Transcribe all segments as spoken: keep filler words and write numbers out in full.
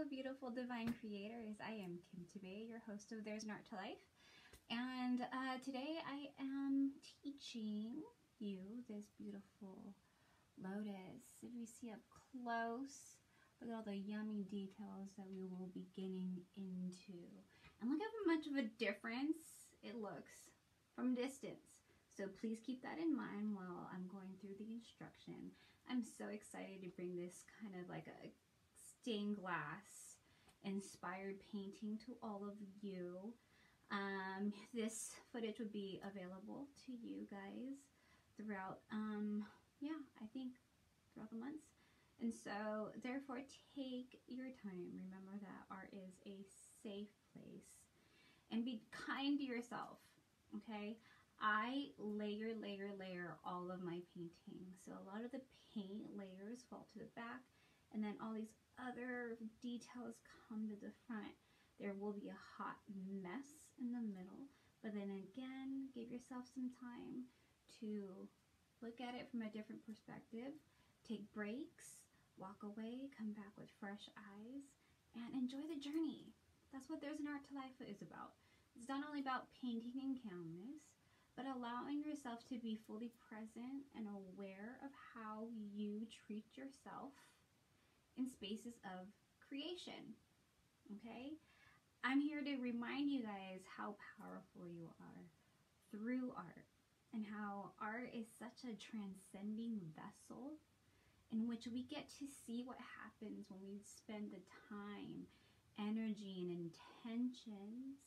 Hello, beautiful divine creators. I am Kim Tebe, your host of There's an Art to Life. And uh, today I am teaching you this beautiful lotus. If you see up close, look at all the yummy details that we will be getting into. And look how much of a difference it looks from distance. So please keep that in mind while I'm going through the instruction. I'm so excited to bring this kind of like a stained glass inspired painting to all of you. Um, this footage would be available to you guys throughout, um, yeah, I think throughout the months. And so therefore take your time. Remember that art is a safe place, and be kind to yourself, okay? I layer, layer, layer all of my painting. So a lot of the paint layers fall to the back, and then all these other details come to the front. There will be a hot mess in the middle, but then again, give yourself some time to look at it from a different perspective, take breaks, walk away, come back with fresh eyes, and enjoy the journey. That's what There's an Art to Life is about. It's not only about painting in canvas, but allowing yourself to be fully present and aware of how you treat yourself in spaces of creation, okay? I'm here to remind you guys how powerful you are through art, and how art is such a transcending vessel in which we get to see what happens when we spend the time, energy, and intentions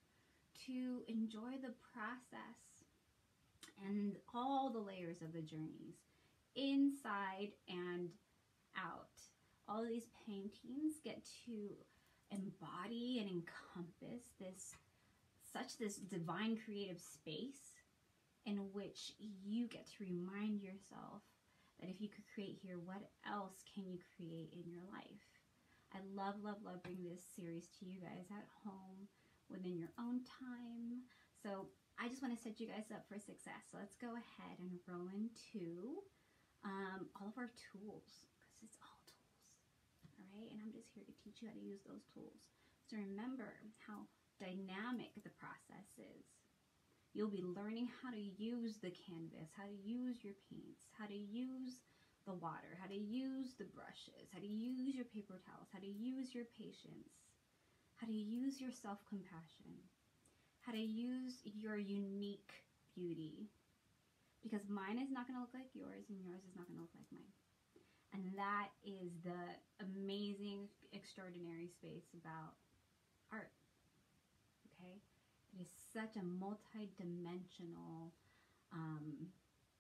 to enjoy the process and all the layers of the journeys, inside and out. All of these paintings get to embody and encompass this such this divine creative space in which you get to remind yourself that if you could create here, what else can you create in your life? I love, love, love bringing this series to you guys at home within your own time. So I just want to set you guys up for success. So let's go ahead and roll into um, all of our tools, because it's all tools, all right? And I'm just here to teach you how to use those tools. So remember how dynamic the process is. You'll be learning how to use the canvas, how to use your paints, how to use the water, how to use the brushes, how to use your paper towels, how to use your patience, how to use your self-compassion, how to use your unique beauty, because mine is not going to look like yours and yours is not going to look like mine. And that is the amazing, extraordinary space about art, okay? It is such a multi-dimensional um,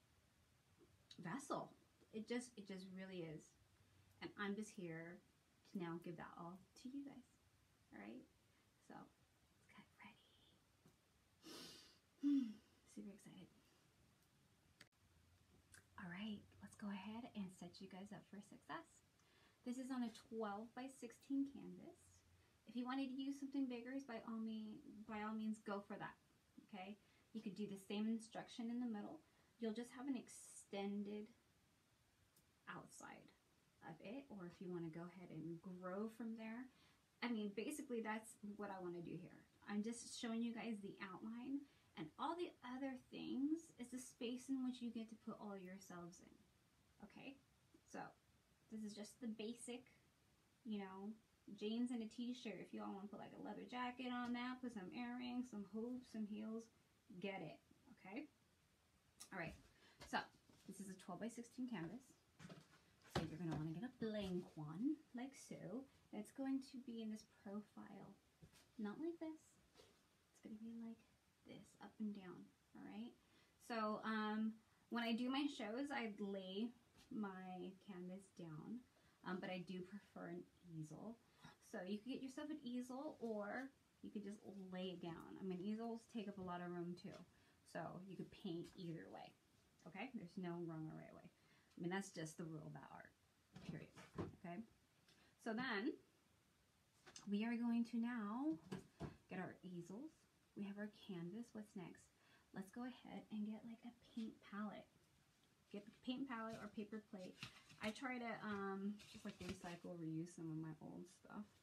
vessel. It just, it just really is. And I'm just here to now give that all to you guys, all right? So let's get ready. Super excited. All right, let's go ahead and set you guys up for success. This is on a twelve by sixteen canvas. If you wanted to use something bigger, by all means, by all means, go for that. Okay, you could do the same instruction in the middle. You'll just have an extended outside of it, or if you want to go ahead and grow from there. I mean, basically, that's what I want to do here. I'm just showing you guys the outline, and all the other things is the space in which you get to put all yourselves in. Okay, so this is just the basic, you know, jeans and a t-shirt. If you all want to put like a leather jacket on that, put some earrings, some hoops, some heels, get it. Okay, all right, so this is a twelve by sixteen canvas. So you're going to want to get a blank one like so. It's going to be in this profile, not like this. It's going to be like this, up and down. All right, so um when I do my shows, I lay my canvas down, um, but I do prefer an easel. So you could get yourself an easel, or you could just lay it down. I mean, easels take up a lot of room too, so you could paint either way. Okay, there's no wrong or right way. I mean, that's just the rule about art, period. Okay, so then we are going to now get our easels. We have our canvas. What's next? Let's go ahead and get like a paint palette. Get the paint palette or paper plate. I try to um, just like recycle, reuse some of my old stuff.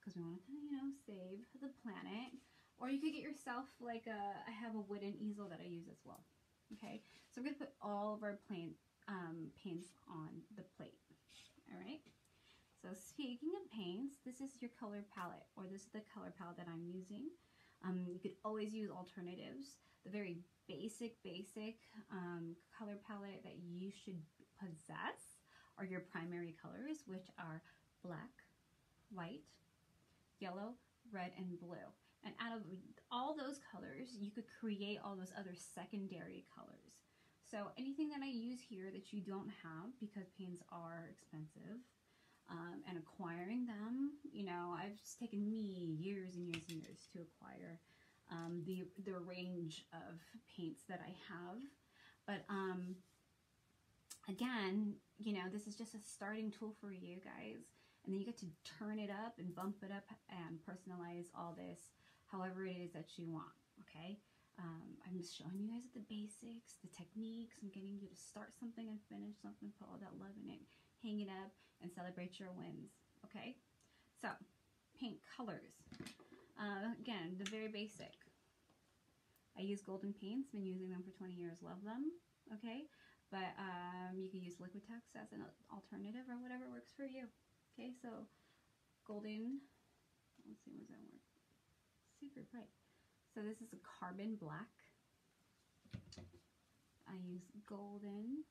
because we want to, you know, save the planet. Or you could get yourself like a, I have a wooden easel that I use as well. Okay, so we're going to put all of our plain, um, paints on the plate. All right, so speaking of paints, this is your color palette, or this is the color palette that I'm using. Um, you could always use alternatives. The very basic, basic um, color palette that you should possess are your primary colors, which are black, white, yellow, red, and blue. And out of all those colors, you could create all those other secondary colors. So anything that I use here that you don't have, because paints are expensive, um, and acquiring them, you know, I've just taken me years and years and years to acquire um, the, the range of paints that I have. But um, again, you know, this is just a starting tool for you guys. And then you get to turn it up and bump it up and personalize all this however it is that you want, okay? Um, I'm just showing you guys the basics, the techniques. I'm getting you to start something and finish something, put all that love in it, hang it up, and celebrate your wins, okay? So, paint colors. Uh, again, the very basic. I use golden paints, been using them for twenty years, love them, okay? But um, you can use Liquitex as an alternative or whatever works for you. Okay, so golden, let's see, where's that work? Super bright. So this is a carbon black. I use golden.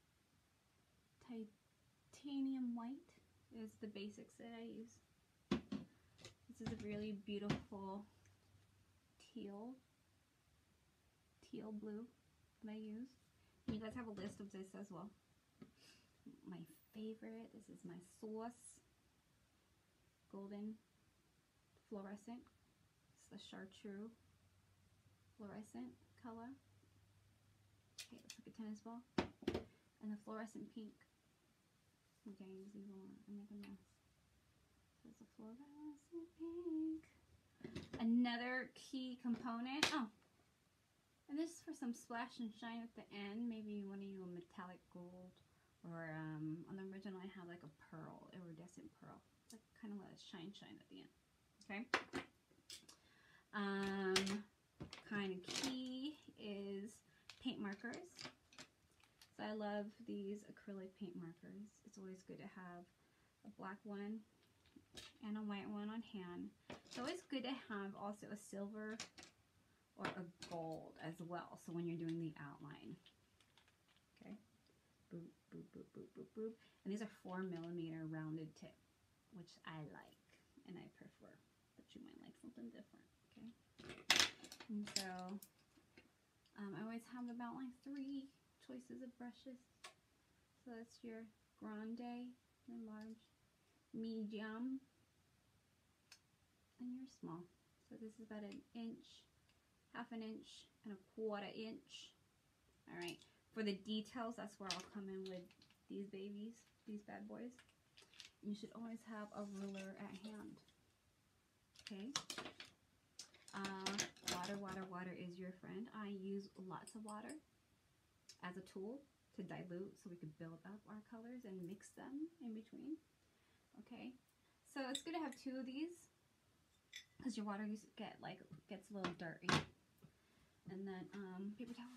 Titanium white is the basics that I use. This is a really beautiful teal, teal blue that I use. You guys have a list of this as well. My favorite, this is my sauce, golden fluorescent. It's the chartreuse fluorescent color. Okay, let's look at tennis ball. And the fluorescent pink. Okay, use these all. I make a mess. So it's a fluorescent pink. Another key component. Oh, and this is for some splash and shine at the end. Maybe you want to use a metallic gold. Or um, on the original, I have like a pearl, iridescent pearl. Like kind of let it shine, shine at the end. Okay. Um, kind of key is paint markers. So I love these acrylic paint markers. It's always good to have a black one and a white one on hand. It's always good to have also a silver or a gold as well. So when you're doing the outline. Okay. Boop, boop, boop, boop, boop, boop. And these are four millimeter rounded tip, which I like and I prefer, but you might like something different, okay? And so um, I always have about like three choices of brushes. So that's your grande, your large, medium, and your small. So this is about an inch, half an inch, and a quarter inch. All right. For the details, that's where I'll come in with these babies, these bad boys. You should always have a ruler at hand. Okay. Uh, water, water, water is your friend. I use lots of water as a tool to dilute so we can build up our colors and mix them in between. Okay. So it's good to have two of these because your water used to get like gets a little dirty. And then um, paper towels.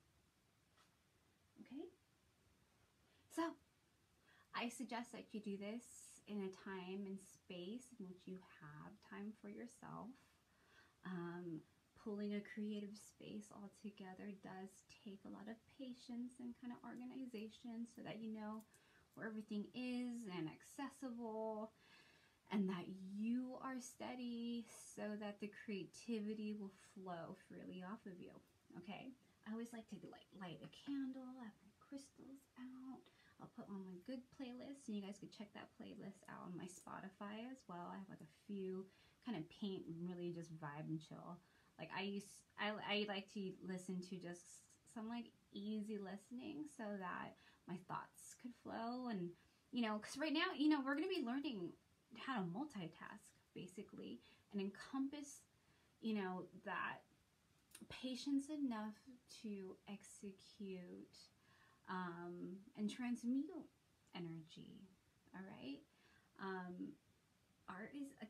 Okay, so I suggest that you do this in a time and space in which you have time for yourself. Um, pulling a creative space all together does take a lot of patience and kind of organization so that you know where everything is and accessible, and that you are steady so that the creativity will flow freely off of you. Okay. I always like to like light a candle, I have my crystals out. I'll put on my good playlist, and you guys can check that playlist out on my Spotify as well. I have like a few kind of paint and really just vibe and chill. Like I used, I, I like to listen to just some like easy listening so that my thoughts could flow. And you know, because right now, you know, we're going to be learning how to multitask basically and encompass, you know, that patience enough to execute um, and transmute energy. All right. Um, art is, again,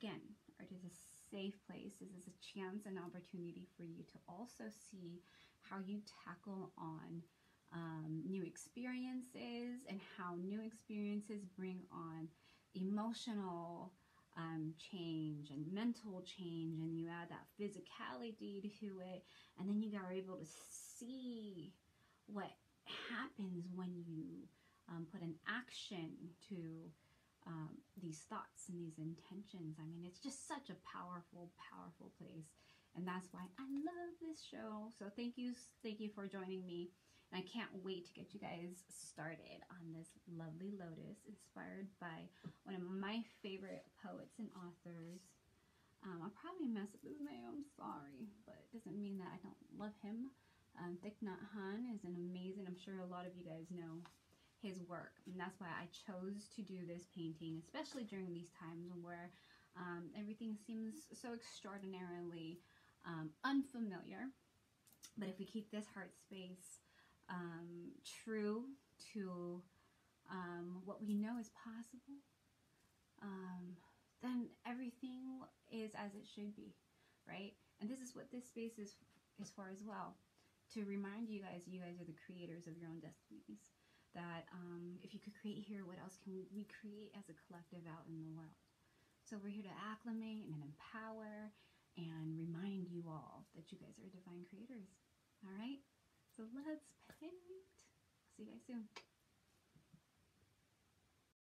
again, art is a safe place. This is a chance and opportunity for you to also see how you tackle on um, new experiences and how new experiences bring on emotional um, change and mental change, and you add that physicality to it, and then you are able to see what happens when you um, put an action to um, these thoughts and these intentions. I mean, it's just such a powerful, powerful place. And that's why I love this show. So thank you, thank you for joining me. And I can't wait to get you guys started on this lovely Lotus, inspired by one of my favorite poets and authors. Um, I'll probably mess up his name, I'm sorry, but it doesn't mean that I don't love him. Um, Thich Nhat Hanh is an amazing, I'm sure a lot of you guys know his work, and that's why I chose to do this painting, especially during these times where um, everything seems so extraordinarily um, unfamiliar. But if we keep this heart space um, true to um, what we know is possible, um, then everything is as it should be, right? And this is what this space is, is for as well, to remind you guys, you guys are the creators of your own destinies. That um, if you could create here, what else can we, we create as a collective out in the world? So we're here to acclimate and empower and remind you all that you guys are divine creators. All right? So let's paint. See you guys soon.